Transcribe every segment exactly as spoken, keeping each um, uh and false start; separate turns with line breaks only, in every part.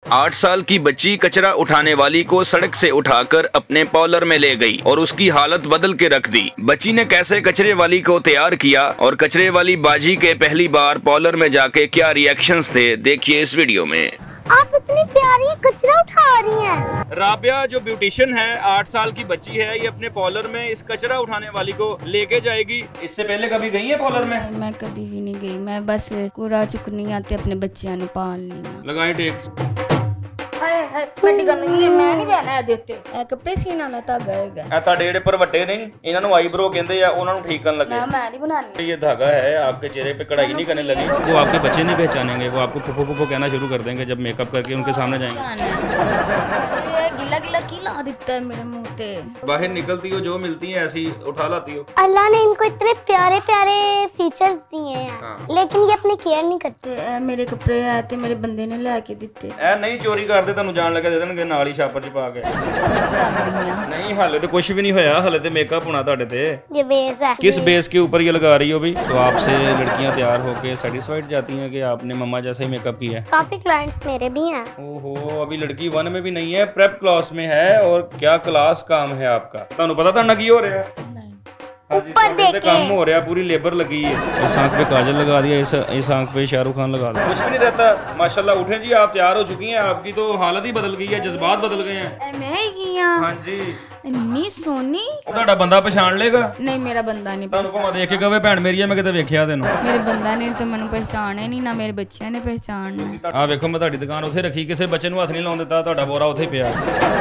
आठ साल की बच्ची कचरा उठाने वाली को सड़क से उठाकर अपने पॉलर में ले गई और उसकी हालत बदल के रख दी। बच्ची ने कैसे कचरे वाली को तैयार किया और कचरे वाली बाजी के पहली बार पॉलर में जाके क्या रिएक्शंस थे, देखिए इस वीडियो में।
आप इतनी प्यारी कचरा उठा रही हैं।
राबिया जो ब्यूटिशियन है, आठ साल की बच्ची है, ये अपने पॉलर में इस कचरा उठाने वाली को लेके जाएगी। इससे पहले कभी गई है पॉलर में?
मैं कभी भी नहीं गई, मैं बस कूड़ा चुकनी आते अपने बच्चियां नु पालनी।
लगाएं टेक।
हाय हाय ਵੱਡੀ ਗੱਲ ਨਹੀਂ ਹੈ, ਮੈਂ ਨਹੀਂ ਬਹਿਣਾ ਇਹਦੇ ਉੱਤੇ। ਇਹ ਕੱਪੜੇ ਸੀਨ ਵਾਲਾ ਧਾਗਾ ਹੈਗਾ।
ਇਹ ਤੁਹਾਡੇ ਜਿਹੜੇ ਪਰਵੱਟੇ ਨੇ ਇਹਨਾਂ ਨੂੰ ਆਈਬ੍ਰੋ ਕਹਿੰਦੇ ਆ, ਉਹਨਾਂ ਨੂੰ ਠੀਕ ਕਰਨ ਲੱਗੇ।
मैं मैं नहीं बनानी।
ये धागा है, आपके चेहरे पे कढ़ाई नहीं करने लगी, वो आपके बच्चे नहीं पहचानेंगे, वो आपको पुप्पो पुप्पो कहना शुरू कर देंगे जब मेकअप करके उनके सामने जाएंगे।
ये गिला गिला की ला देता है मेरे मुंह पे।
बाहर निकलती हो, जो मिलती है ऐसी उठा लाती हो।
अल्लाह ने इनको इतने प्यारे प्यारे फीचर्स दिए हैं,
हाँ।
लेकिन ये अपनी केयर नहीं करते।
ए, मेरे कपड़े आए थे, मेरे बंदे ने लाके दिते।
ए नहीं चोरी करते, ਤੁਹਾਨੂੰ ਜਾਣ ਲੱਗੇ ਦੇ ਦੇਣਗੇ ਨਾਲ ਹੀ ਛਾਪਰ ਚ ਪਾ ਕੇ। नहीं हाले तो कुछ भी नहीं होया, हाले तो मेकअप होना ਤੁਹਾਡੇ ਤੇ।
ये बेस है।
किस बेस के ऊपर ये लगा रही हो भी? तो आपसे लड़कियां तैयार होके सेटिस्फाइड जाती हैं कि आपने मम्मा जैसा ही मेकअप किया है?
काफी क्लाइंट्स मेरे भी हैं।
ओहो, अभी लड़की वन में भी नहीं है, प्रेप क्लास में है। और क्या क्लास काम है आपका? ਤੁਹਾਨੂੰ पता ਤੁਹਾਡਾ ਕੀ ਹੋ ਰਿਹਾ है?
ऊपर देखे
काम हो रहा है, पूरी लेबर लगी है। इस आंख पे काजल लगा दिया, इस इस आंख पे शाहरुख खान लगा दिया। कुछ भी नहीं रहता माशाल्लाह। उठे जी, आप तैयार हो चुकी हैं, आपकी तो हालत ही बदल गई है, जज्बात बदल गए हैं।
मैं ही हां
हां जी,
इतनी सोनी।
ਤੁਹਾਡਾ ਬੰਦਾ ਪਛਾਣ ਲੇਗਾ?
नहीं मेरा बंदा नहीं
ਤੁਹਾਨੂੰ ਭਾਵੇਂ ਦੇਖ ਕੇ ਕਹੇ ਭੈਣ ਮੇਰੀ ਆ, ਮੈਂ ਕਿਤੇ ਵੇਖਿਆ ਤੈਨੂੰ।
मेरे बंदा ने तो मैंने पहचाना ही नहीं, ना मेरे बच्चों ने पहचानना।
ਆ ਵੇਖੋ, ਮੈਂ ਤੁਹਾਡੀ ਦੁਕਾਨ ਉੱਥੇ ਰੱਖੀ, ਕਿਸੇ ਬੱਚੇ ਨੂੰ ਹੱਥ ਨਹੀਂ ਲਾਉਣ ਦਿੱਤਾ, ਤੁਹਾਡਾ ਬੋਰਾ ਉੱਥੇ ਪਿਆ।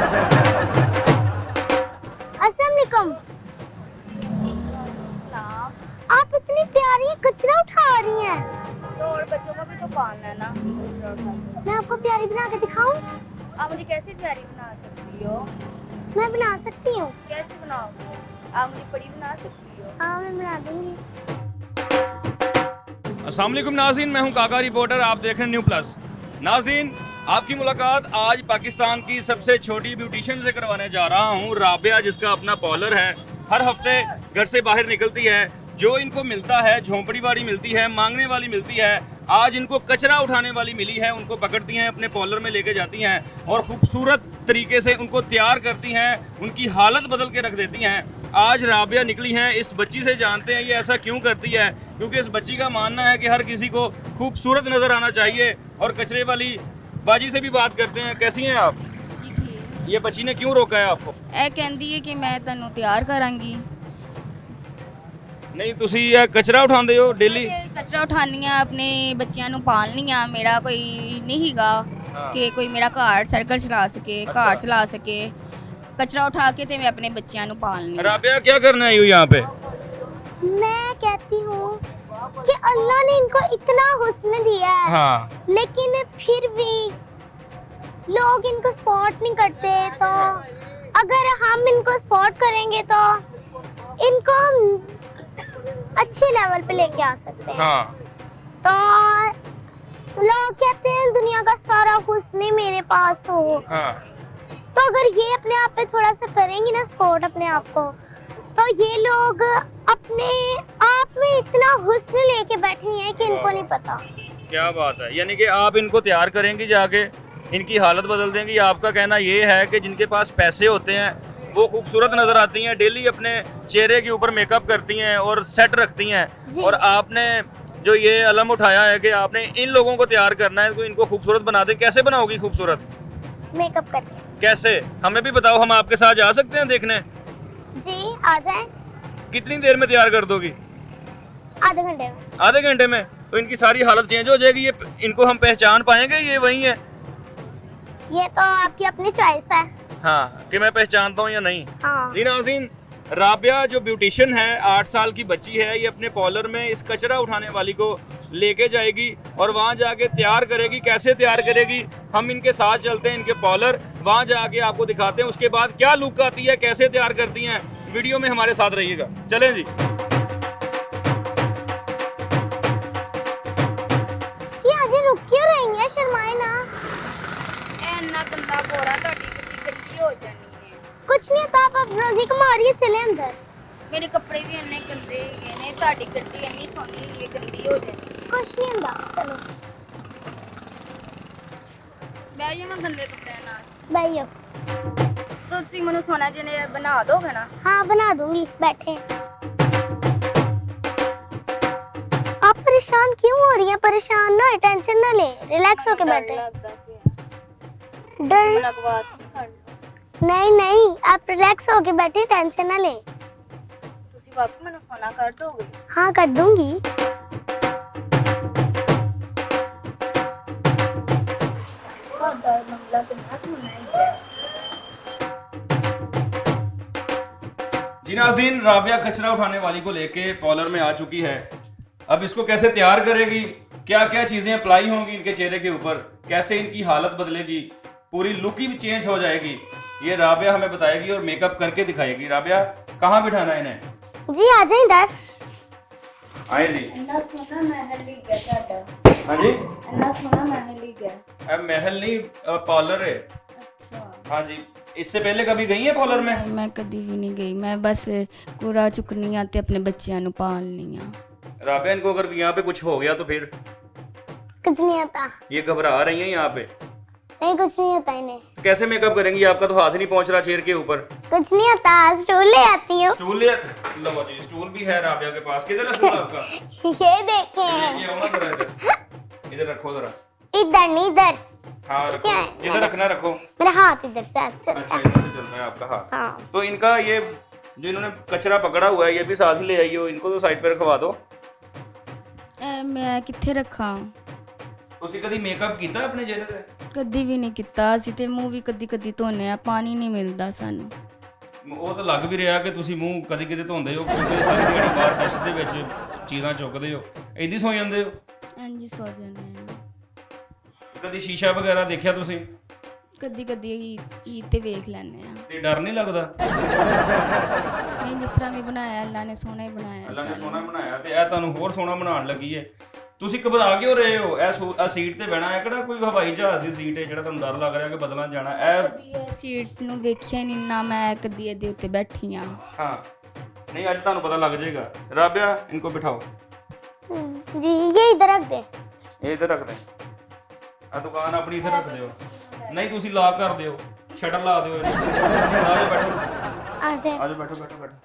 अस्सलाम वालेकुम। आप इतनी प्यारी कचरा उठा रही हैं।
तो और बच्चों को भी तो पालना है ना।
मैं आपको प्यारी बना के दिखाऊं?
आप मुझे कैसे प्यारी बना सकती हो?
मैं बना सकती हूँ।
कैसे बनाओगे? आप मुझे बड़ी बना सकती हो?
हाँ मैं बना दूंगी।
अस्सलाम वालेकुम नाज़रीन, मैं हूं काका रिपोर्टर, आप देख रहे हैं न्यू प्लस। नाज़रीन, आपकी मुलाकात आज पाकिस्तान की सबसे छोटी ब्यूटिशियन से करवाने जा रहा हूं। राबिया, जिसका अपना पॉलर है, हर हफ्ते घर से बाहर निकलती है, जो इनको मिलता है झोंपड़ी वाली मिलती है, मांगने वाली मिलती है, आज इनको कचरा उठाने वाली मिली है। उनको पकड़ती हैं, अपने पॉलर में लेके जाती हैं और खूबसूरत तरीके से उनको तैयार करती हैं, उनकी हालत बदल के रख देती हैं। आज राबिया निकली हैं, इस बच्ची से जानते हैं ये ऐसा क्यों करती है, क्योंकि इस बच्ची का मानना है कि हर किसी को खूबसूरत नज़र आना चाहिए। और कचरे वाली बाजी से भी बात करते हैं। कैसी हैं आप?
जी ठीक।
ये बच्ची ने क्यों रोका है आपको?
ए कहती है कि मैं तेनू तैयार करांगी।
नहीं, तुसी ये कचरा उठांदे हो डेली?
कचरा उठानी है, अपने बच्चियां नू पालनी है। मेरा कोई नहीं हीगा कि कोई मेरा घर सर्कल चला सके, घर चला सके। कचरा उठा के ते मैं अपने बच्चियां नू पालनी।
राबिया क्या करने आई हो यहाँ पे?
मैं कहती हूँ कि अल्लाह ने इनको इतना हुस्न दिया है,
हाँ।
लेकिन फिर भी लोग इनको सपोर्ट नहीं करते। तो अगर हम इनको सपोर्ट करेंगे तो इनको हम अच्छे लेवल पे लेके आ सकते हैं।
हाँ।
तो लोग कहते हैं दुनिया का सारा हुस्न मेरे पास हो।
हाँ।
तो अगर ये अपने आप पे थोड़ा सा करेंगी ना सपोर्ट अपने आप को, तो ये लोग अपने आप में इतना हुस्न लेके बैठे हैं कि इनको नहीं पता।
क्या बात है, यानी कि आप इनको तैयार करेंगी, जाके इनकी हालत बदल देंगी। आपका कहना ये है कि जिनके पास पैसे होते हैं वो खूबसूरत नजर आती हैं, डेली अपने चेहरे के ऊपर मेकअप करती हैं और सेट रखती हैं, और आपने जो ये अलम उठाया है कि आपने इन लोगों को तैयार करना है, तो इनको खूबसूरत बना दे। कैसे बनाओगी खूबसूरत?
मेकअप करके।
कैसे, हमें भी बताओ, हम आपके साथ जा सकते हैं देखने?
जी आ जाए।
कितनी देर में तैयार कर दोगी?
आधे घंटे में।
आधे घंटे में? तो इनकी सारी हालत चेंज हो जाएगी। ये इनको हम पहचान पाएंगे ये वही है?
ये तो आपकी अपनी चॉइस है।
हाँ, कि मैं पहचानता हूँ या नहीं।
हाँ।
जी नाज़रीन, राबिया जो ब्यूटिशियन है, आठ साल की बच्ची है, ये अपने पॉलर में इस कचरा उठाने वाली को लेके जाएगी और वहाँ जाके तैयार करेगी। कैसे तैयार करेगी, हम इनके साथ चलते हैं, इनके पॉलर, वहाँ जाके आपको दिखाते हैं। उसके बाद क्या लुक आती है, कैसे तैयार करती हैं, वीडियो में हमारे साथ रहिएगा। चलें जी।
जी आज रुक क्यों रही है, शर्माए ना।
इतना गंदा बोरा तोड़ी गंदी हो जानी है।
कुछ नहीं होता, आप अब रोजी कमा रही है, चले अंदर।
मेरे कपड़े भी इन्ने गंदे ने, तोड़ी गड्डी इन्नी सोनी ये गंदी हो जानी।
कुछ नहीं होता, चलो।
ਬਹਿ ਜਾ ਮੈਂ ਗੰਦੇ ਕੱਪੜਿਆਂ ਨਾਲ
बैठो।
ਤੁਸੀਂ ਮੈਨੂੰ ਸੋਨਾ ਜਿਹਨੇ ਬਣਾ ਦੋਗੇ ਨਾ
हाँ बना दूंगी, बैठे। आप परेशान क्यों हो रही हैं? परेशान ना हो, टेंशन ना ले, रिलैक्स होके बैठे।
ਲੱਗਦਾ ਪਿਆ
डर
ਮੁਲਾਕਾਤ ਕਰ ਲਓ
नहीं नहीं, आप रिलैक्स होके बैठे, टेंशन ना ले।
ਤੁਸੀਂ ਵਾਕਈ ਮੈਨੂੰ ਸੋਨਾ ਕਰ ਦੋਗੇ
हाँ कर दूंगी।
ਤੁਹਾਡਾ ਮਾਮਲਾ ਤੇ ਨਾ ਸੁਣਨਾ ਹੀ ਹੈ
जी नाज़रीन, राबिया कचरा उठाने वाली को लेके पॉलर में आ चुकी है। अब इसको कैसे तैयार करेगी, क्या क्या चीज़ें अप्लाई होंगी इनके चेहरे के ऊपर, कैसे इनकी हालत बदलेगी, पूरी लुक ही चेंज हो जाएगी, ये राबिया हमें बताएगी और मेकअप करके दिखाएगी। राबिया, कहाँ बिठाना है इन्हें?
जी आ जाए इधर।
आए जी।
ਇੰਨਾ ਸੋਨਾ ਮਹਿਲ ਹੀ ਗਿਆ ਤੁਹਾਡਾ
हाँ जी।
ਇੰਨਾ ਸੋਨਾ ਮਹਿਲ ਹੀ ਗਿਆ
अब महल नहीं, पॉलर है।
ਅੱਛਾ
हाँ जी। इससे पहले कभी गई है पॉलर में?
ਨਹੀਂ ਮੈਂ ਕਦੀ ਵੀ ਨਹੀਂ ਗਈ ਮੈਂ ਬਸ ਕੂੜਾ ਚੁੱਕਣੀ ਆ ਤੇ ਆਪਣੇ ਬੱਚਿਆਂ ਨੂੰ ਪਾਲਣੀ ਆ
राबिया, इनको अगर यहाँ पे कुछ हो गया तो फिर
कुछ नहीं आता,
ये घबरा रही हैं यहाँ पे,
नहीं कुछ नहीं आता इन्हें,
कैसे मेकअप करेंगी? आपका तो हाथ ही नहीं पहुंच रहा चेहरे के ऊपर।
कुछ नहीं आता। स्टूल ले आती हूँ।
स्टूल ले, लो जी, स्टूल भी है राबिया के पास। किधर है स्टूल आपका?
ये देखें,
ये ये आओ ना जरा इधर, इधर रखो जरा।
इधर नहीं इधर,
हाँ रखो,
क्या है?
जिधर रखना रखो।
मेरा हाथ इधर से अच्छा।
अच्छा, इधर से चल रहा है आपका हाथ।
हाँ
तो इनका ये जो इन्होंने कचरा पकड़ा हुआ है ये भी साथ ही ले आई हो, इनको तो साइड पे रखवा दो।
ਐ ਮੈਂ ਕਿੱਥੇ ਰੱਖਾਂ
ਤੁਸੀਂ ਕਦੀ ਮੇਕਅਪ ਕੀਤਾ ਆਪਣੇ ਚਿਹਰੇ ਤੇ?
ਕਦੀ ਵੀ ਨਹੀਂ ਕੀਤਾ ਅਸੀਂ ਤੇ ਮੂੰਹ ਵੀ ਕਦੀ ਕਦੀ ਧੋਨੇ ਆ ਪਾਣੀ ਨਹੀਂ ਮਿਲਦਾ ਸਾਨੂੰ
ਉਹ ਤਾਂ ਲੱਗ ਵੀ ਰਿਹਾ ਕਿ ਤੁਸੀਂ ਮੂੰਹ ਕਦੀ ਕਿਤੇ ਧੋਂਦੇ ਹੋ, ਕਿਉਂਕਿ ਸਾਰੀ ਦਿਹਾੜੀ ਬਾਹਰ ਡਸਟ ਦੇ ਵਿੱਚ ਚੀਜ਼ਾਂ ਚੁੱਕਦੇ ਹੋ, ਏਦੀ ਸੌ ਜਾਂਦੇ ਹੋ।
ਹਾਂਜੀ ਸੋ ਜਾਂਦੇ ਆ
ਕਦੀ ਸ਼ੀਸ਼ਾ ਵਗੈਰਾ ਦੇਖਿਆ ਤੁਸੀਂ?
ਕਦੀ ਕਦੀ ਈਦ ਤੇ ਵੇਖ ਲੈਂਦੇ ਆ
ਤੇ ਡਰ ਨਹੀਂ ਲੱਗਦਾ?
ਨਹੀਂ ਜਿਸ ਤਰ੍ਹਾਂ ਵੀ ਬਣਾਇਆ ਅੱਲਾ ਨੇ ਸੋਹਣਾ ਹੀ ਬਣਾਇਆ
ਅੱਲਾ ਨੇ
ਸਾਨੂੰ
ਸੋਹਣਾ ਬਣਾਇਆ ਤੇ ਇਹ ਤੁਹਾਨੂੰ ਹੋਰ ਸੋਹਣਾ ਬਣਾਉਣ ਲੱਗੀ ਏ। ਤੁਸੀਂ ਘਬਰਾ ਕਿਉਂ ਰਹੇ ਹੋ? ਇਹ ਸੋ- ਇਹ ਸੀਟ ਤੇ ਬਹਿਣਾ ਹੈ ਕਿਹੜਾ ਕੋਈ ਹਵਾਈ ਜਹਾਜ਼ ਦੀ ਸੀਟ ਹੈ ਜਿਹੜਾ ਤੁਹਾਨੂੰ ਡਰ ਲੱਗ ਰਿਹਾ ਕਿ ਬਦਲਣਾ ਜਾਣਾ? ਇਹ
ਕਦੀ ਇਹ ਸੀਟ ਨੂੰ ਵੇਖਿਆ ਨਹੀਂ ਨਾ ਮੈਂ ਕਦੀ ਇਹਦੇ ਉੱਤੇ ਬੈਠੀ ਆ
हाँ नहीं, आज ਤੁਹਾਨੂੰ पता लग जाएगा। राबिया, इनको बिठाओ।
जी ये इधर रख दे।
ये इधर रख दें। आ दुकान अपनी इधर रख दियो। नहीं ਤੁਸੀਂ लॉक कर दियो, शटर ला दियो। आ जाओ बैठो,
आ जाए,
आ जाओ बैठो बैठो बैठो।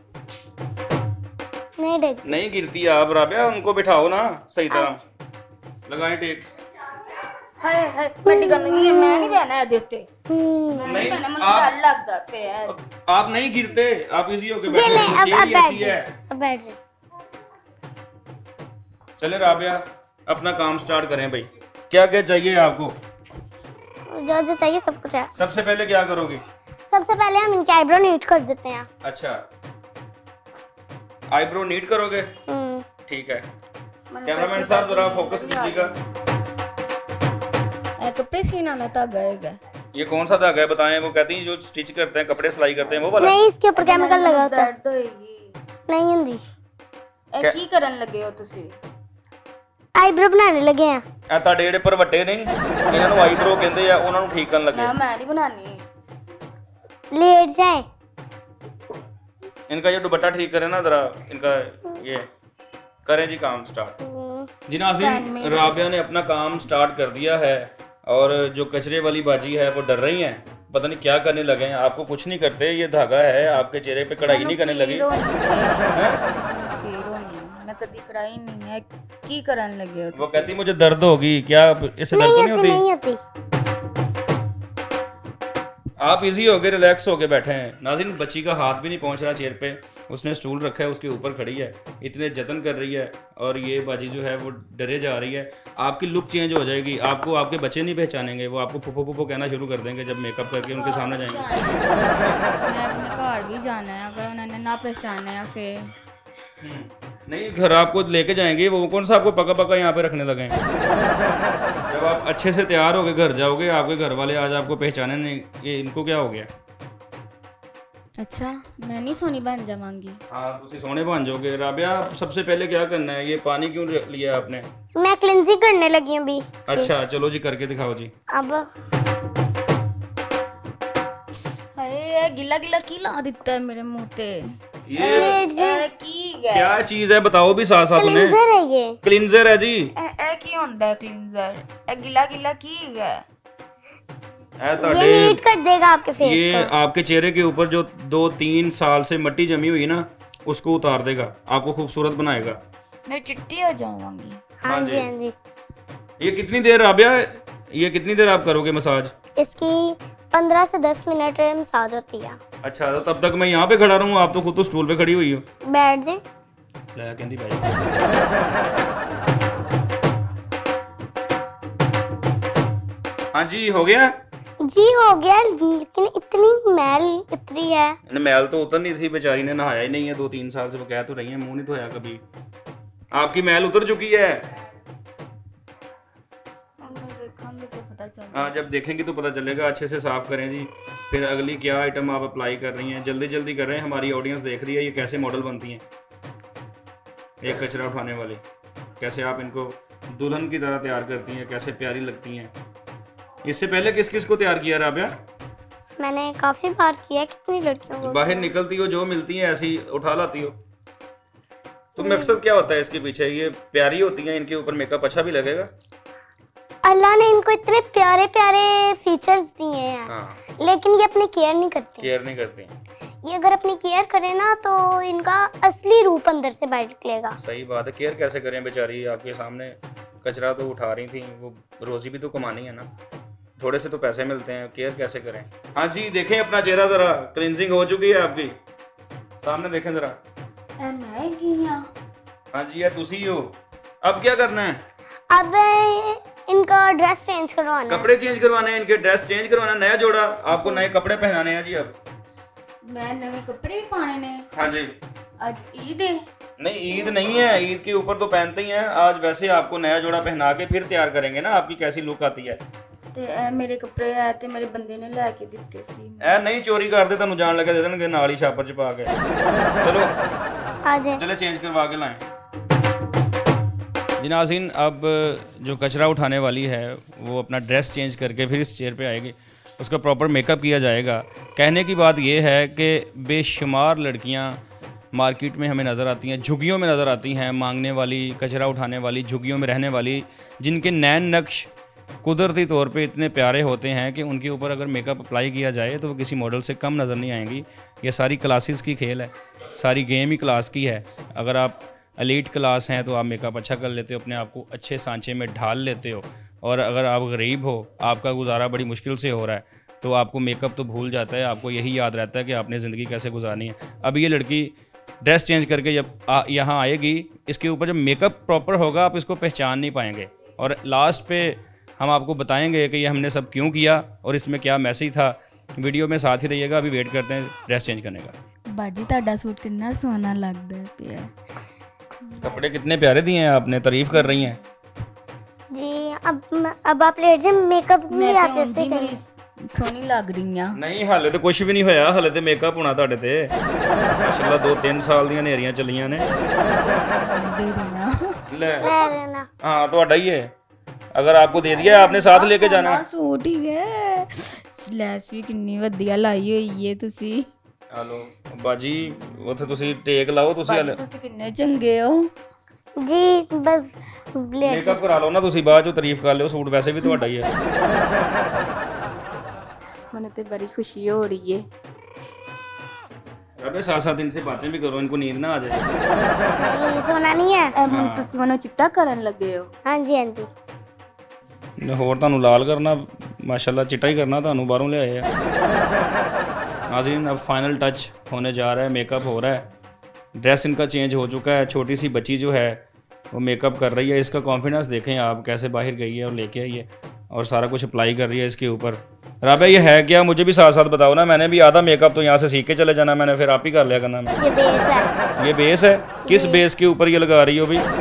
नहीं देख।
नहीं गिरती आप राबिया, उनको बिठाओ ना सही तरह। लगाएं टेक।
ਹਾਏ ਹਾਏ ਵੱਡੀ ਗੱਲ ਨਹੀਂ ਹੈ ਮੈਂ ਨਹੀਂ ਬਹਿਣਾ ਇਹਦੇ ਉੱਤੇ
हम्म,
ਮੈਂ
नहीं,
ਨਹੀਂ ਬਹਿਣਾ ਮੈਨੂੰ
आप-
ਡਰ ਲੱਗਦਾ ਪਿਆ
आप नहीं गिरते, आप इजी होके
ये
बैठो।
ले अब
चेयर
अब
ही
बैठ
ऐसी है।
जा, अब बैठ जा।
चले राबिया, अपना काम स्टार्ट करें भाई। क्या क्या चाहिए आपको?
जो जो चाहिए सब कुछ है।
सबसे पहले क्या करोगे?
सबसे पहले हम इनके आईब्रो नीट कर देते हैं।
अच्छा, आईब्रो नीट करोगे?
हम्म,
ठीक है। कैमरामैन साहब जरा फोकस कीजिएगा।
ਇਹ ਕੱਪੜੇ ਸੀਨ ਵਾਲਾ ਧਾਗਾ ਹੈਗਾ
ये कौन सा धागा है बताएं? वो कहती हैं जो स्टिच करते हैं, कपड़े सिलाई करते हैं, वो वाला?
नहीं इसके ऊपर केमिकल लगा होता है।
ਦਰਦ ਹੋਏਗੀ
नहीं हिंदी।
ਇਹ ਕੀ ਕਰਨ ਲੱਗੇ ਹੋ ਤੁਸੀਂ
आईब्रो बनाने लगे हैं।
ਇਹ ਤੁਹਾਡੇ ਜਿਹੜੇ ਪਰਵੱਟੇ ਨਹੀਂ, ਇਹਨਾਂ ਨੂੰ ਆਈਬ੍ਰੋ ਕਹਿੰਦੇ ਆ, ਉਹਨਾਂ ਨੂੰ ਠੀਕ ਕਰਨ ਲੱਗੇ।
ਨਾ ਮੈਂ ਨਹੀਂ ਬਣਾਣੀ
लेट जाए।
इनका ये दुपट्टा ठीक करें ना जरा, इनका ये करें जी काम स्टार्ट।
हम्म,
जी नाज़रीन, राबिया ने अपना काम स्टार्ट कर दिया है और जो कचरे वाली बाजी है वो डर रही हैं, पता नहीं क्या करने लगे हैं। आपको कुछ नहीं करते, ये धागा है, आपके चेहरे पे कढ़ाई नहीं करने लगी। हैं?
ਪੀੜ ਹੋਣੀ ਮੈਂ ਕਦੀ ਕਰਾਈ ਨਹੀਂ ਹੈ ਕੀ ਕਰਨ ਲੱਗੇ ਹੋ
वो
ਤੁਸੀਂ
कहती मुझे दर्द होगी, क्या इससे दर्द तो
नहीं
नहीं
आती,
होती?
नहीं आती।
आप इजी हो गए, रिलैक्स हो गए बैठे हैं। नाज़रीन, बच्ची का हाथ भी नहीं पहुंच रहा चेयर पे, उसने स्टूल रखा है, उसके ऊपर खड़ी है, इतने जतन कर रही है और ये बाजी जो है वो डरे जा रही है। आपकी लुक चेंज हो जाएगी, आपको आपके बच्चे नहीं पहचानेंगे, वो आपको फुफो फुफो कहना शुरू कर देंगे जब मेकअप करके उनके सामने जाएंगे।
मैं अपने घर भी जाना है अगर उन्होंने ना पहचाना है फिर
नहीं, घर आपको लेके जाएंगे, वो कौन सा आपको पका पका यहाँ पे रखने लगे हैं? जब आप अच्छे से तैयार होके घर जाओगे, आपके घर वाले आज आपको पहचाने नहीं, ये इनको क्या हो गया?
अच्छा मैं नहीं सोनी बन जावांगी
हाँ, तुम सोने बन जाओगे। राबिया, सबसे पहले क्या करना है? ये पानी क्यों लिया आपने?
मैं क्लिनजिंग करने लगी हूँ अभी।
अच्छा चलो जी, करके दिखाओ जी।
अब
हाय ये गिला गिला की ला दिता है मेरे मुंह पे
ये
ਇਹ ਕੀ ਹੈ
क्या चीज है बताओ भी साथ साथ में।
क्लिनजर है ये।
क्लींजर है जी।
ਇਹ ਇਹ ਕੀ ਹੁੰਦਾ ਹੈ ਕਲੀਨਜ਼ਰ ਇਹ ਗਿਲਾ ਗਿਲਾ ਕੀ ਹੈ
ये नीट कर देगा आपके फेस
ये
को।
आपके चेहरे के ऊपर जो दो तीन साल से मिट्टी जमी हुई ना, उसको उतार देगा, आपको खूबसूरत बनाएगा।
मैं चिट्टी हो जाऊंगी।
हाँ जी हाँ जी।
ये कितनी देर राबिया, ये कितनी देर आप करोगे मसाज?
इसकी पंद्रह से दस मिनट में मसाज होती है।
अच्छा, तो तब तक मैं यहाँ पे खड़ा रहूँ, आप तो खुद तो स्टूल पे खड़ी हुई हो।
बैठ जाए।
ले कहती भाई। हाँ जी, हो गया
जी, हो गया, लेकिन इतनी मैल इतनी है।
मैल तो उतर नहीं थी, बेचारी ने नहाया ही नहीं है दो तीन साल से, वो कह तो रही है, मुंह नहीं धोया कभी। आपकी मैल उतर चुकी है। हाँ, जब देखेंगे तो पता चलेगा। अच्छे से साफ करें जी। फिर अगली क्या आइटम आप अप्लाई कर रही हैं, जल्दी जल्दी कर रहे हैं, हमारी ऑडियंस देख रही है ये कैसे मॉडल बनती हैं। एक कचरा उठाने वाली, कैसे आप इनको दुल्हन की तरह तैयार करती हैं, कैसे प्यारी लगती हैं। इससे पहले किस किस को तैयार किया राबिया?
मैंने काफी बार किया। कितनी लड़कियों को?
बाहर निकलती हो, जो मिलती हैं ऐसी उठा लाती हो। तो मकसद क्या होता है इसके पीछे? ये प्यारी होती हैं, इनके ऊपर मेकअप अच्छा भी लगेगा।
अल्लाह ने इनको इतने प्यारे प्यारे फीचर्स दिए हैं।
हाँ,
लेकिन ये अपनी केयर नहीं करती।
केयर नहीं करती।
ये अगर अपनी केयर करे ना तो इनका असली रूप अंदर से बाहर निकलेगा।
सही बात है। केयर कैसे करें बेचारी, आपके सामने कचरा तो उठा रही थी, वो रोजी भी तो कमानी है ना, थोड़े से तो पैसे मिलते हैं, केयर कैसे करें। हाँ जी, देखें अपना चेहरा जरा, क्लींजिंग हो चुकी है आपकी, सामने देखें जरा। हाँ जी, यार तुसी हो। अब क्या करना है?
अब इनका ड्रेस चेंज करवाना है।
कपड़े चेंज करवाने हैं, इनके ड्रेस चेंज करवाना, नया जोड़ा आपको नए कपड़े पहनाने हैं जी। अब
मैं नए कपड़े भी पाने ने।
हाँ जी।
आज ईद है।
नहीं, ईद नहीं है, ईद के ऊपर तो पहनते ही हैं। आज वैसे आपको नया जोड़ा पहना के फिर तैयार करेंगे ना, आपकी कैसी लुक आती है।
ਤੇ ਇਹ ਮੇਰੇ ਕੱਪੜੇ ਆ ਤੇ ਮੇਰੇ ਬੰਦੇ ਨੇ ਲੈ ਕੇ ਦਿੱਤੇ ਸੀ।
ਐ ਨਹੀਂ ਚੋਰੀ ਕਰਦੇ, ਤੁਹਾਨੂੰ ਜਾਣ ਲੱਗੇ ਦੇ ਦੇਣਗੇ ਨਾਲ ਹੀ ਛਾਪਰ ਚ ਪਾ ਕੇ। चलो
आ जाए।
चले चेंज करवा के लाएं। जी नाज़रीन, अब जो कचरा उठाने वाली है वो अपना ड्रेस चेंज करके फिर इस चेयर पे आएगी, उसका प्रॉपर मेकअप किया जाएगा। कहने की बात ये है कि बेशुमार लड़कियां मार्केट में हमें नज़र आती हैं, झुग्गियों में नज़र आती हैं, मांगने वाली, कचरा उठाने वाली, झुग्गियों में रहने वाली, जिनके नैन नक्श कुदरती तौर पे इतने प्यारे होते हैं कि उनके ऊपर अगर मेकअप अप्लाई किया जाए तो वो किसी मॉडल से कम नज़र नहीं आएंगी। ये सारी क्लासेस की खेल है, सारी गेम ही क्लास की है। अगर आप एलीट क्लास हैं तो आप मेकअप अच्छा कर लेते हो, अपने आप को अच्छे सांचे में ढाल लेते हो। और अगर आप गरीब हो, आपका गुजारा बड़ी मुश्किल से हो रहा है, तो आपको मेकअप तो भूल जाता है, आपको यही याद रहता है कि आपने ज़िंदगी कैसे गुजारनी है। अब ये लड़की ड्रेस चेंज करके जब यहाँ आएगी, इसके ऊपर जब मेकअप प्रॉपर होगा आप इसको पहचान नहीं पाएंगे। और लास्ट पे हम आपको बताएंगे कि ये हमने सब क्यों किया और इसमें क्या मैसेज था। वीडियो में साथ ही रहिएगा। अभी वेट करते हैं ड्रेस चेंज करने का।
बाजी ਤੁਹਾਡਾ सूट कितना सोहना लगता है पिया।
कपड़े कितने प्यारे दिए हैं आपने, तारीफ कर रही हैं
जी। अब अब आप लेट जाए। मेकअप भी
मैं
आप
तो
ऐसे
जी मेरी सोहनी लग रही हैं।
नहीं, हाले तो कुछ भी नहीं होया, हाले तो मेकअप होना ਤੁਹਾਡੇ ਤੇ। माशाल्लाह दो तीन साल ਦੀਆਂ ਨੇਰੀਆਂ ਚੱਲੀਆਂ ਨੇ।
दे देना।
ले
ले लेना।
हाँ, ਤੁਹਾਡਾ ही है। अगर आपको दे दिया आपने साथ लेके जाना।
सूट ही है। ਲੈਸ ਵੀ ਕਿੰਨੀ ਵਧੀਆ ਲਾਈ ਹੋਈ ਏ ਤੁਸੀਂ।
ਹਲੋ ਬਾਜੀ, ਉੱਥੇ ਤੁਸੀਂ ਟੇਕ ਲਾਓ, ਤੁਸੀਂ ਹਲੇ
ਤੁਸੀਂ ਕਿੰਨੇ ਚੰਗੇ ਹੋ
ਜੀ। ਬਸ लेट
ਮੇਕਅਪ ਕਰਾ ਲਓ ਨਾ ਤੁਸੀਂ, ਬਾਅਦ ਚੋਂ ਤਾਰੀਫ ਕਰ ਲਿਓ। ਸੂਟ ਵੈਸੇ ਵੀ ਤੁਹਾਡਾ ਹੀ ਹੈ।
ਮੈਨੂੰ ਤੇ ਬੜੀ ਖੁਸ਼ੀ ਹੋ ਰਹੀ ਹੈ।
अबे साथ साथ इनसे बातें भी करो, इनको नींद ना आ जाए।
नहीं, सोना नहीं है।
ਐ ਮੈਨੂੰ ਤੁਸੀਂ ਮੈਨੂੰ ਚਿੱਟਾ ਕਰਨ ਲੱਗੇ ਹੋ।
हाँ जी हाँ जी।
ਹੋਰ ਤੁਹਾਨੂੰ ਲਾਲ ਕਰਨਾ, माशाल्लाह चिट्टा ही करना, ਤੁਹਾਨੂੰ ਬਾਹਰੋਂ ਲਿਆਏ ਆ। नाज़रीन, अब फाइनल टच होने जा रहा है, मेकअप हो रहा है, ड्रेस इनका चेंज हो चुका है। छोटी सी बच्ची जो है वो मेकअप कर रही है। इसका कॉन्फिडेंस देखें आप, कैसे बाहर गई है और लेके आई है और सारा कुछ अप्लाई कर रही है इसके ऊपर। राबिया, ये है क्या? मुझे भी साथ साथ बताओ ना। मैंने भी आधा मेकअप तो यहाँ से सीख के चले जाना, मैंने फिर आप ही कर लिया करना। मैं
ये बेस है।
ये बेस है? किस बेस के ऊपर ये लगा रही हो भाई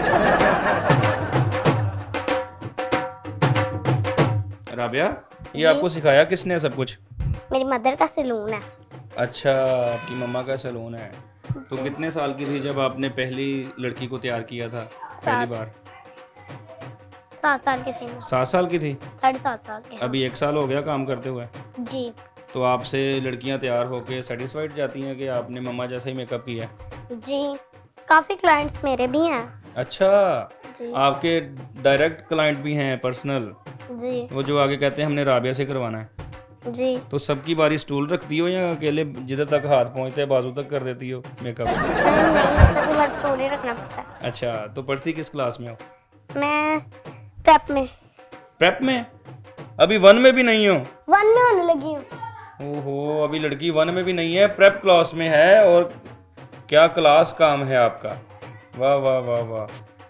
राबिया? ये आपको सिखाया किसने सब कुछ?
मेरी मदर का सैलून है।
अच्छा, आपकी मम्मा का सैलून है। तो कितने साल की थी जब आपने पहली लड़की को तैयार किया था पहली बार?
सात साल की थी।
सात साल की थी?
साढ़े सात साल के।
अभी एक साल हो गया काम करते हुए।
जी।
तो आपसे लड़कियां तैयार होके सेटिस्फाइड जाती हैं कि आपने मम्मा जैसा ही मेकअप किया?
जी, काफ़ी क्लाइंट्स मेरे भी हैं।
अच्छा,
जी।
आपके डायरेक्ट क्लाइंट भी हैं पर्सनल?
जी।
वो जो आगे कहते हैं हमने राबिया से करवाना है?
जी।
तो सबकी बारी स्टूल रखती हो या अकेले जिधर तक हाथ पहुंचते हैं बाजू तक कर देती हो मेकअप?
नहीं नहीं, सबकी बार स्टूल ही रखना पड़ता है।
अच्छा, तो पढ़ती किस क्लास में हो?
मैं प्रेप में।
प्रेप में? अभी वन में भी नहीं हो?
वन में होने लगी हूँ।
ओहो, अभी लड़की वन में भी नहीं है, प्रेप क्लास में है। और क्या क्लास काम है आपका, वाह वाह वाह वाह।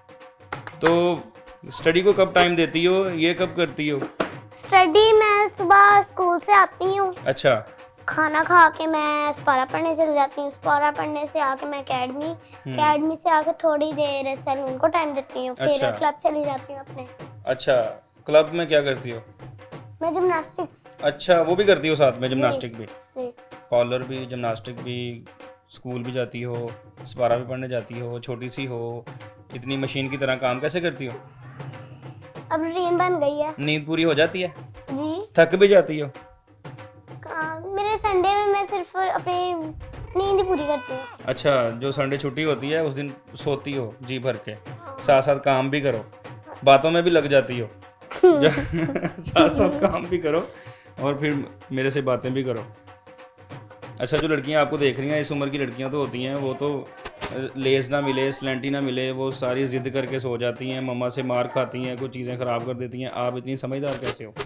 तो स्टडी को कब टाइम देती हो, ये कब करती हो?
स्टडी मैं सुबह स्कूल से आती हूँ।
अच्छा।
खाना खा के मैं स्पारा पढ़ने चली जाती हूँ। स्पारा पढ़ने से आके मैं एकेडमी एकेडमी से आके थोड़ी देर सैलून को टाइम देती हूँ। फिर
अच्छा।
क्लब चली जाती हूँ अपने।
अच्छा, क्लब में क्या करती हो?
मैं जिम्नास्टिक।
अच्छा, वो भी करती हो साथ में, जिम्नास्टिक भी?
जी।
पार्लर भी, जिम्नास्टिक भी, स्कूल भी जाती हो, स्पारा भी पढ़ने जाती हो, छोटी सी हो, इतनी मशीन की तरह काम कैसे करती हो?
अब रूटीन बन गई है।
नींद पूरी हो जाती है?
जी।
थक भी जाती हो?
आ, मेरे संडे में मैं सिर्फ अपनी नींद ही पूरी करती हूँ।
अच्छा, जो संडे छुट्टी होती है उस दिन सोती हो जी भर के, साथ साथ काम भी करो, बातों में भी लग जाती हो साथ साथ काम भी करो और फिर मेरे से बातें भी करो। अच्छा, जो लड़कियां आपको देख रही हैं, इस उम्र की लड़कियां तो होती हैं, वो तो लेस ना मिले, स्लैंटी ना मिले, वो सारी जिद करके सो जाती हैं, मम्मा से मार खाती हैं, कुछ चीज़ें ख़राब कर देती हैं। आप इतनी समझदार कैसे हो?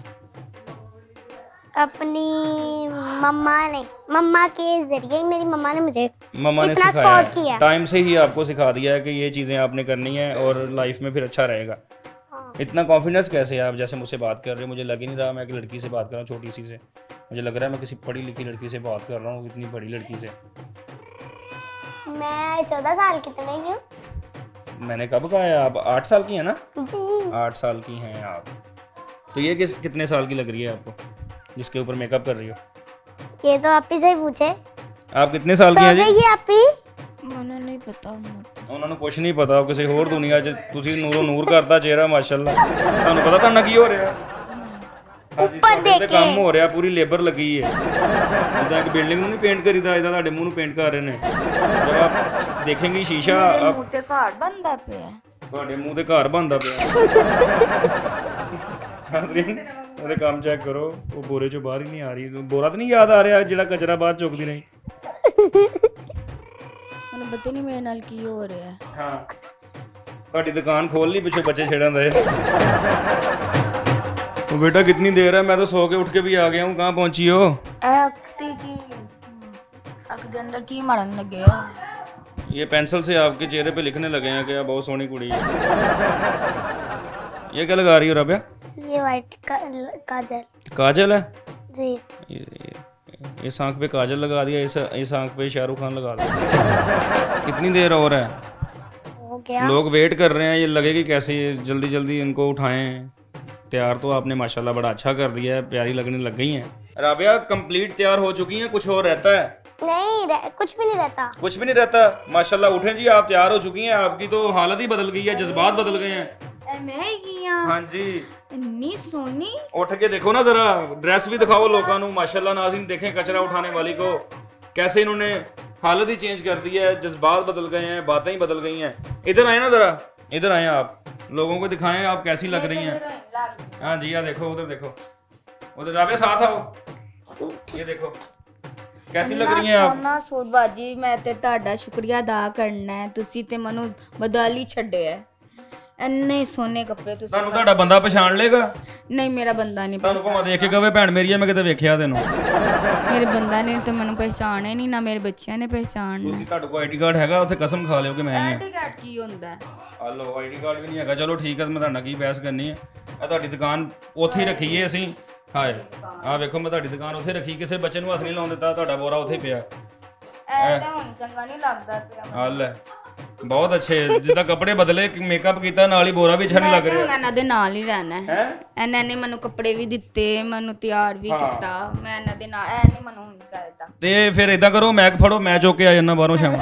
अपनी मम्मा ने मम्मा के जरिए मेरी मम्मा ने मुझे
मम्मा ने
इतना
सिखाया
सपोर्ट किया।
है, टाइम से ही आपको सिखा दिया है कि ये चीज़ें आपने करनी है और लाइफ में फिर अच्छा रहेगा।
हाँ।
इतना कॉन्फिडेंस कैसे है आप जैसे मुझसे बात कर रहे हो? मुझे लग ही नहीं रहा मैं एक लड़की से बात कर रहा हूँ, छोटी सी से। मुझे लग रहा है मैं किसी पढ़ी लिखी लड़की से बात कर रहा हूँ, इतनी बड़ी लड़की से।
मैं चौदह साल की तो नहीं हूँ।
मैंने कब कहा है? आप आठ साल की हैं ना?
जी।
आठ साल की हैं आप। तो ये किस कितने साल की लग रही है आपको जिसके ऊपर मेकअप कर रही हो?
ये तो आप ही से पूछे।
आप कितने साल की हैं जी?
ये आप ही
ਮੈਨੂੰ ਨਹੀਂ ਪਤਾ ਉਮਰ
ਉਹਨਾਂ ਨੂੰ ਕੁਛ ਨਹੀਂ ਪਤਾ, ਉਹ ਕਿਸੇ ਹੋਰ ਦੁਨੀਆ 'ਚ, ਤੁਸੀਂ ਨੂਰੋ ਨੂਰ ਕਰਦਾ ਚਿਹਰਾ ਮਾਸ਼ਾਅੱਲਾ। ਤੁਹਾਨੂੰ ਪਤਾ ਤੁਹਾਡਾ ਕੀ ਹੋ ਰਿਹਾ?
ਉੱਪਰ ਦੇਖ ਕੇ
ਕੰਮ ਹੋ ਰਿਹਾ, ਪੂਰੀ ਲੇਬਰ ਲੱਗੀ ਹੈ। ਜਿੱਦਾਂ ਇੱਕ ਬਿਲਡਿੰਗ ਨੂੰ ਨਹੀਂ ਪੇਂਟ ਕਰੀਦਾ, ਇਹਦਾ ਤੁਹਾਡੇ ਮੂੰਹ ਨੂੰ ਪੇਂਟ ਕਰ ਰਹੇ ਨੇ। ਜਦ ਆਪ ਦੇਖेंगे ਸ਼ੀਸ਼ਾ,
ਮੂੰਹ ਤੇ ਘਾੜ ਬੰਦਾ ਪਿਆ,
ਤੁਹਾਡੇ ਮੂੰਹ ਤੇ ਘਰ ਬਣਦਾ ਪਿਆ। ਨਾਜ਼ਰੀਨ, ਉਹਦੇ ਕੰਮ ਚੈੱਕ ਕਰੋ, ਉਹ ਬੋਰੇ 'ਚੋਂ ਬਾਹਰ ਹੀ ਨਹੀਂ ਆ ਰਹੀ। ਬੋਰਾ ਤਾਂ ਨਹੀਂ ਯਾਦ ਆ ਰਿਹਾ ਜਿਹੜਾ ਕਚਰਾ ਬਾਹਰ ਚੁੱਕਦੀ ਰਹੀ?
ਮੈਨੂੰ ਪਤਾ ਨਹੀਂ ਮੇਰੇ ਨਾਲ ਕੀ ਹੋ ਰਿਹਾ ਹੈ।
ਹਾਂ, ਤੁਹਾਡੀ ਦੁਕਾਨ ਖੋਲ ਲਈ ਪਿੱਛੇ ਬੱਚੇ ਛੇੜਨ ਦੇ। ਉਹ बेटा कितनी देर है? मैं तो सो के उठ के भी आ गया हूँ। कहाँ पहुँची हो?
ਅੱਖ ਤੇ ਕੀ ਅੱਖ ਦੇ ਅੰਦਰ ਕੀ ਮਾਰਨ ਲੱਗੇ ਹੋ?
ये पेंसिल से आपके चेहरे पे लिखने लगे हैं कि आप बहुत सोहनी कुड़ी है। ये क्या लगा रही हो राबिया?
ये व्हाइट का, काजल।
काजल है?
जी।
ये, ये, इस आँख पे काजल लगा दिया, इस इस आँख पे शाहरुख खान लगा दिया। कितनी देर और है?
हो गया।
लोग वेट कर रहे हैं, ये लगेगी कैसे, जल्दी जल्दी इनको उठाएं। तैयार तो आपने माशाल्लाह बड़ा अच्छा कर दिया है, प्यारी लगने लग गई हैं। राबिया कंप्लीट तैयार हो चुकी हैं, कुछ और रहता है?
नहीं रह, कुछ भी नहीं रहता।
कुछ भी नहीं रहता माशाल्लाह। उठें जी, आप तैयार हो चुकी हैं, आपकी तो हालत ही बदल गई है, जज्बात बदल गए हैं।
ਮੈਂ ਕੀ ਆ
हाँ जी,
ਇੰਨੀ ਸੋਹਣੀ
उठ के देखो ना जरा, ड्रेस भी दिखाओ लोगों को माशाल्लाह। नाज़रीन देखें कचरा उठाने वाली को, कैसे इन्होंने हालत ही चेंज कर दी है, जज्बात बदल गए हैं, बातें ही बदल गई हैं। इधर आए ना जरा, इधर आए आप, लोगों को दिखाएं आप कैसी लग रही हैं। हाँ जी, हाँ देखो, उधर देखो, उधर राबिया साथ आओ, ये देखो कैसी लग रही हैं आप।
ਸੋਨਾ ਸੂਟ ਬਾਜੀ, ਮੈਂ ਤੇ ਤੁਹਾਡਾ ਸ਼ੁਕਰੀਆ ਅਦਾ ਕਰਨਾ ਹੈ, ਤੁਸੀਂ ਤੇ ਮੈਨੂੰ ਬਦਲ ਹੀ ਛੱਡਿਆ ਹੈ। ਇੰਨੇ ਸੋਹਣੇ ਕੱਪੜੇ ਤੁਸੀਂ
ਤੁਹਾਨੂੰ ਤੁਹਾਡਾ ਬੰਦਾ ਪਛਾਣ ਲੇਗਾ?
ਨਹੀਂ ਮੇਰਾ ਬੰਦਾ ਨਹੀਂ
ਤੁਹਾਨੂੰ ਭਾਵੇਂ ਦੇਖ ਕੇ ਕਹੇ ਭੈਣ ਮੇਰੀ ਆ, ਮੈਂ ਕਿਤੇ ਵੇਖਿਆ ਤੈਨੂੰ।
ਮੇਰੇ ਬੰਦਾ ਨੇ ਤਾਂ ਮੈਨੂੰ ਪਹਿਚਾਣਿਆ ਨਹੀਂ, ਨਾ ਮੇਰੇ ਬੱਚਿਆਂ ਨੇ ਪਹਿਚਾਣਨਾ।
ਤੁਸੀਂ ਤੁਹਾਡੇ ਕੋਲ ਆਈਡੀ ਕਾਰਡ ਹੈਗਾ? ਉੱਥੇ ਕਸਮ ਖਾ ਲਿਓ ਕਿ ਮੈਂ ਹੀ ਹਾਂ।
ਆਈਡੀ ਕਾਰਡ ਕੀ ਹੁੰਦਾ ਹੈ?
ਆ ਲਓ, ਆਈਡੀ ਕਾਰਡ ਵੀ ਨਹੀਂ ਹੈਗਾ। ਚਲੋ ਠੀਕ ਹੈ, ਮੈਂ ਤੁਹਾਡਾ ਕੀ ਬਹਿਸ ਕਰਨੀ ਹੈ। ਆ ਤੁਹਾਡੀ ਦੁਕਾਨ ਉੱਥੇ ਹੀ ਰੱਖੀ ਹੈ ਅਸੀਂ। ਹਾਏ ਆ ਵੇਖੋ, ਮੈਂ ਤੁਹਾਡੀ ਦੁਕਾਨ ਉੱਥੇ ਰੱਖੀ, ਕਿਸੇ ਬੱਚੇ ਨੂੰ ਹੱਥ ਨਹੀਂ ਲਾਉਣ ਦਿੱਤਾ, ਤੁਹਾਡਾ ਬੋਰਾ ਉੱਥੇ ਪਿਆ।
ਐ ਤਾਂ ਹੁਣ ਚੰਗਾ ਨਹੀਂ ਲੱਗਦਾ ਪਿਆ।
ਆ ਲੈ, ਬਹੁਤ ਅੱਛੇ, ਜਿੱਦਾਂ ਕੱਪੜੇ ਬਦਲੇ, ਮੇਕਅਪ ਕੀਤਾ, ਨਾਲ ਹੀ ਬੋਰਾ ਵੀ ਅੱਛਾ ਨਹੀਂ ਲੱਗ ਰਿਹਾ।
ਇਹਨਾਂ ਦੇ ਨਾਲ ਹੀ ਰਹਿਣਾ ਹੈ।
ਹੈ
ਇਹਨਾਂ ਨੇ ਮੈਨੂੰ ਕੱਪੜੇ ਵੀ ਦਿੱਤੇ, ਮੈਨੂੰ ਤਿਆਰ ਵੀ ਕੀਤਾ, ਮੈਂ ਇਹਨਾਂ ਦੇ ਨਾਲ, ਐ ਨਹੀਂ ਮੈਨੂੰ ਹੁਣ ਚਾਹੀਦਾ।
ਤੇ ਫਿਰ ਇਦਾਂ ਕਰੋ, ਮੈਕ ਫੜੋ, ਮੈਂ ਚੁੱਕ ਕੇ ਆ ਜਾਂਦਾ ਬਾਹਰੋਂ ਸ਼ਾਮ।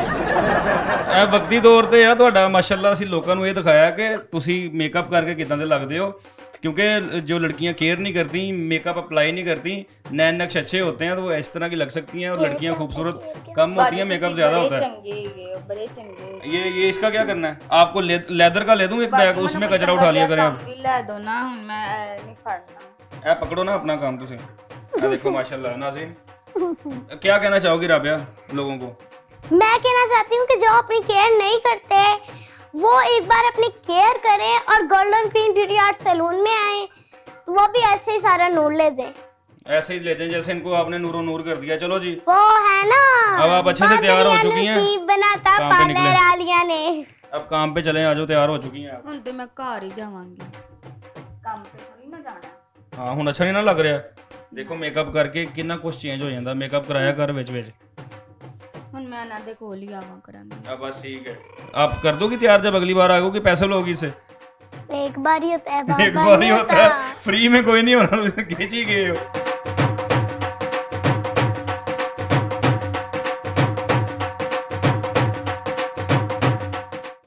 ਇਹ ਵਕਤੀ ਤੌਰ ਤੇ ਆ ਤੁਹਾਡਾ ਮਾਸ਼ਾਅੱਲਾ। ਅਸੀਂ ਲੋਕਾਂ ਨੂੰ ਇਹ ਦਿਖਾਇਆ ਕਿ ਤੁਸੀਂ ਮੇਕਅਪ ਕਰਕੇ ਕਿਦਾਂ ਦੇ ਲੱਗਦੇ ਹੋ, क्योंकि जो लड़कियां केयर नहीं करती, मेकअप अप्लाई नहीं करती, नैन नक्श अच्छे होते हैं तो वो इस तरह की लग सकती हैं, और लड़कियां खूबसूरत कम होती हैं, मेकअप ज़्यादा होता है।
बड़े चंगे।
ये ये इसका क्या करना है आपको? ले, लेदर का ले दूं एक बैग, उसमें कचरा उठा लिया करें आप।
ले दो ना, मैं नहीं फड़ना।
ए पकड़ो ना अपना काम तुसी। ये देखो माशाल्लाह। नाज़रीन क्या कहना चाहोगी राबिया लोगों को?
मैं कहना चाहती हूँ कि जो अपनी केयर नहीं करते वो एक बार अपनी केयर करें और Golden Queen Beauty Art Salon में आए, वो भी ऐसे ही सारा नूर ले दें,
ऐसे ही लेते हैं जैसे इनको आपने नूरो नूर कर दिया। चलो जी,
वो है ना,
अब आप अच्छे से तैयार हो चुकी हैं,
बनाता
काम पे निकले।
पार्लर आलिया ने।
अब काम पे चले, आ जाओ, तैयार हो चुकी हैं आप।
ਹੁਣ ਤੇ ਮੈਂ ਘਰ ਹੀ ਜਾਵਾਂਗੀ, ਕੰਮ ਤੇ ਥੋੜੀ ਨਾ ਜਾਣਾ।
हाँ हुण अच्छा नहीं ना लग रहा? देखो मेकअप करके कितना कुछ चेंज हो जाता, मेकअप कराया कर विच विच।
ਹੁਣ ਮੈਂ ਇਹਨਾਂ ਦੇ ਕੋਲ ਹੀ ਆਵਾਂ ਕਰਾਂਗੀ।
अब बस ठीक है, आप कर दोगी तैयार जब अगली बार आओगे? पैसे लोगी इससे?
एक बार ही होता है,
एक बार ही होता है, फ्री में कोई नहीं होना, खींच ही गए हो।